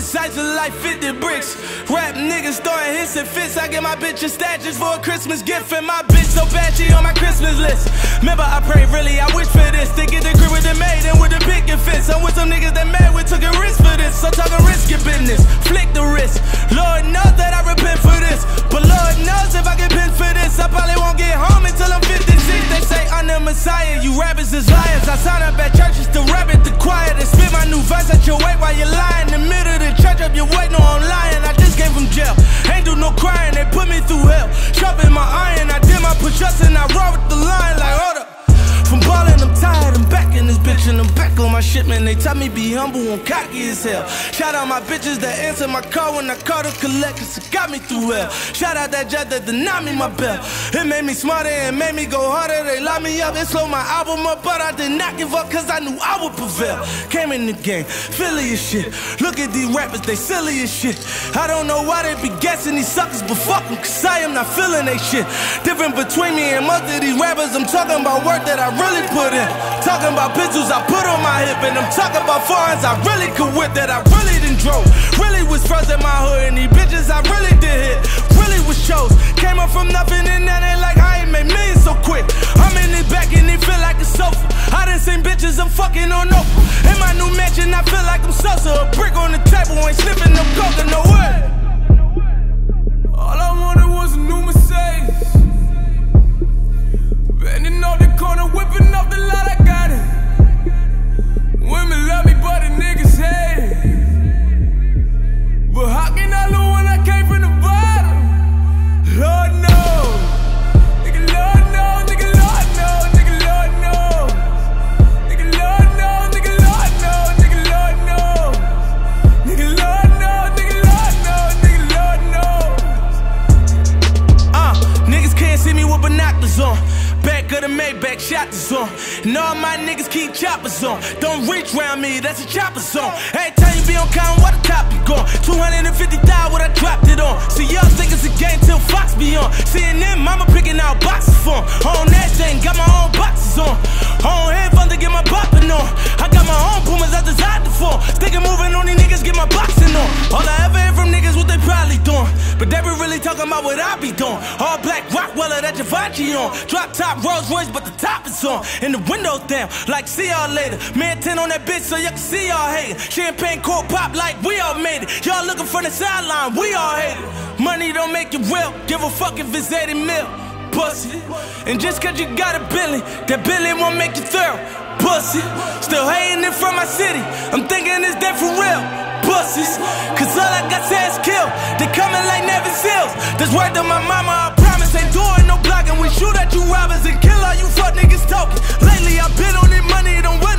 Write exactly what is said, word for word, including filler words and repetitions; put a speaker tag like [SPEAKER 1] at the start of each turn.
[SPEAKER 1] size of like fifty bricks. Rap niggas throwing hits and fits. I get my bitch a statues for a Christmas gift. And my bitch so bad she on my Christmas list. Remember I pray really, I wish for this. To get the grip with the maid and with the picket fits. I'm with some niggas that mad, we took a risk for this. So talking risky business, flick the wrist. Lord knows that I repent for this. But Lord knows if I get pinned for this, I probably won't get home until I'm fifty-six. They say I'm the Messiah, you rappers is liars. I sign up at churches to rap at the choir. They spit my new verse at your weight while you're lying. In the middle of the church up your weight, no I'm lying. I just came from jail, ain't do no crying. They put me through hell, sharpen my iron. I did my push-ups and I roll with the line like hold up. From ballin', I'm tired, I'm back in this bitch and I'm back on my shit, man. They tell me be humble, I'm cocky as hell. Shout out my bitches that answer my call when I call to collect, cause it got me through hell. Shout out that jet that denied me my bell. It made me smarter and made me go harder. They locked me up and slowed my album up, but I did not give up cause I knew I would prevail. Came in the game, Philly as shit. Look at these rappers, they silly as shit. I don't know why they be guessing these suckers, but fuck them, cause I am not feeling they shit. Different between me and most of these rappers, I'm talking about work that I really put in. Talking about pistols I put on my hip. And I'm talking about foreigns I really could whip, that I really done drove. Really was first in my hood. And these bitches I really did hit, really was shows. Came up from nothing and now they like I ain't made millions so quick. I'm in it back and they feel like a sofa. I done seen bitches I'm fucking on Oprah. In my new mansion I feel like I'm Sosa. A brick on the table, ain't sniffing no coke no way. All I wanted was a new Mercedes. Bending off the corner, whipping off the lot, I got it. Women love me, but the niggas hate it. But how can I lose when I came from the bottom? Lord knows, nigga, Lord knows, nigga, Lord knows, nigga, Lord knows, nigga, Lord knows, nigga, Lord knows, nigga, Lord knows, nigga, Lord knows, nigga, Lord knows, nigga, Lord knows. Uh, niggas can't see me with binoculars on. Back of the Maybach, shot the zone. And all my niggas keep choppers on. Don't reach round me, that's a chopper song. Every time you be on count, what the top you gone? two hundred fifty thousand, what I dropped it on. See, y'all think it's a game till Fox be on. C N N, mama picking out boxes for 'em. On that thing, got my own boxes on. On headphones to get my bopping on. I got my own boomers I designed for. Thinking moving on these niggas, get my boxing on. All I ever hear from niggas, what they probably doing. But they be really talking about what I be doing. All black Rockweller, that Givenchy on. Drop top Rolls Royce, but the top is on. And the windows down, like see y'all later. Man ten on that bitch so y'all can see y'all hating. Champagne cork pop like we all made it. Y'all looking from the sideline, we all hate it. Money don't make it real, give a fuck if it's eighty mil. Pussy. And just cause you got a billion, that billion won't make you thorough. Pussy. Still hating it from my city, I'm thinking it's dead for real. Pussies. Cause all I got says kill, they coming like Navy Seals. This word to my mama, I promise, ain't doing no blocking. We shoot at you robbers and kill all you fuck niggas talking. Lately I've been on this money, don't wait